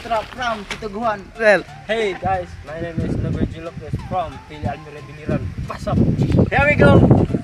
extra from Tituguan. Well, Hey guys, my name is Nobergilocus from Pili Almira Biliran. What's up? Here we go!